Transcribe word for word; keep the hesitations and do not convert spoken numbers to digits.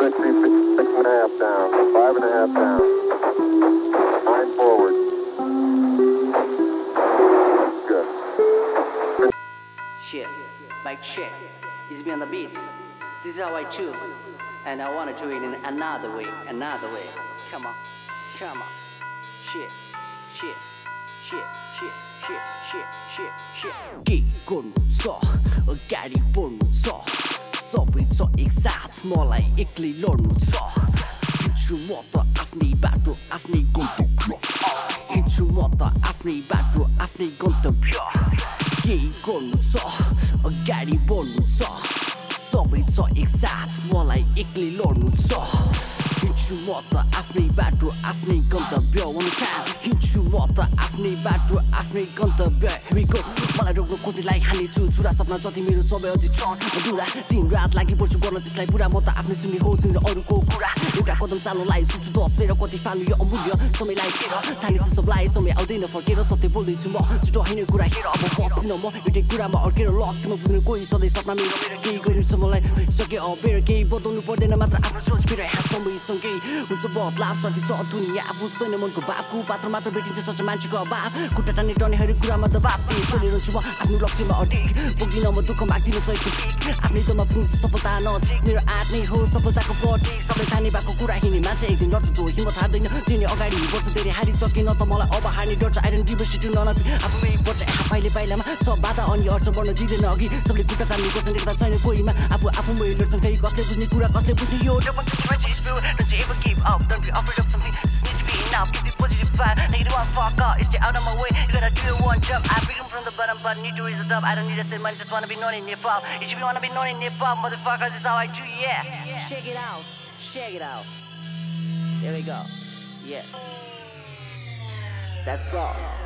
six and a half down, five and a half down, nine forward. Good. Shit, mic check. It's me on the beat. This is how I chew, and I wanna do it in another way, another way. Come on, come on. Shit, shit, shit, shit, shit, shit, shit, shit. के गर्नु छ अगाडि बढ्नु छ सबै छ एकसाथ मलाई एक्लै लड्नु छ हिँड्छु म त आफ्नै बाटो आफ्नै गन्तव्य हिँड्छु म त आफ्नै बाटो आफ्नै गन्तव्य के गर्नु छ अगाडि बढ्नु छ सबै छ एकसाथ मलाई एक्लै लड्नु छ हिँड्छु म त आफ्नै बाटो आफ्नै गन्तव्य one time हिँड्छु म त आफ्नै बाटो आफ्नै गन्तव्य here we go मलाई रोक्नु खोज्नेलाई हानेछु छुरा सपना जति मेरो सबै अझै छन् अधुरा दिन रात लागि पर्छु गर्न त्यसलाई पुरा म त आफ्नै सुन्ने खोज्छु अरूको कुरा एउटा कदम चाल्नलाई सुन्छु दस फेर कति फाल्नु यो अमूल्य समयलाई हेर थालेछु सबलाई समय आउँदैन फर्केर सत्य बोल्दैछु म छिटो होइन कुरा हेर अब बस्दिनँ म एउटै कुरामा अड्केर लक्ष्यमा पुग्नु कोही सधैँ सपना मेरो मेरो केही गरिनु छ मलाई सके अबेर केही बदल्नु पर्दैन मात्र आफ्नो सोच फेर समयसँगै हुन्छ बदलाव सर्दी छ दुनियाँ बुझ्दैन मनको बाबको पात्र मात्र भेटिन्छ सच मान्छेको अभाव खुट्टा टान्ने टर्ने हरेक कुरामा दबाब त्यसैले रहन्छु म आफ्नो लक्ष्यमा अडिक पुगिन म दुःख माग्दिन सकेको आफ्नै दममा पुग्छ सफलता नजिक मेरो आँट नै हो सफलताको प्रतीक सबै थाहा भएको कुरा हिँड्ने मान्छे एक दिन डर्छ जो हिम्मत हार्दैन तिनी अगाडि वर्ष धेरै हारिसकेन त मलाई अब हार्ने डर छ आइरन डिभर्सिटी ननपी आफूमै पर्छ पाइले पाइलामा सब बाधा अनि अर्थ बढ्न दिँदैन अघि सबले खुट्टा तान्ने गर्छन् देख्दा छैन कोहीमा आफू आफूमै लड्छन् फेरि कसले बुझ्ने कुरा कसले बुझ्ने यो Don't you ever give up, don't be afraid of something. Just need to be enough, keep the positive vibe. Negative one, fuck off, stay out of my way. You gotta do it one jump. I begin from the bottom, but need to raise it up. I don't need to say money, just wanna be known in hip hop. If you wanna be known in hip hop, motherfucker, this is how I do, yeah. Shake it out, shake it out. There we go. Yeah. That's all.